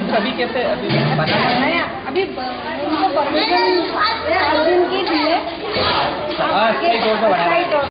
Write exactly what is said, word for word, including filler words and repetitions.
अभी कैसे अभी बना है अभी उनको परमिशन की दी है। हाँ सही बोल तो बना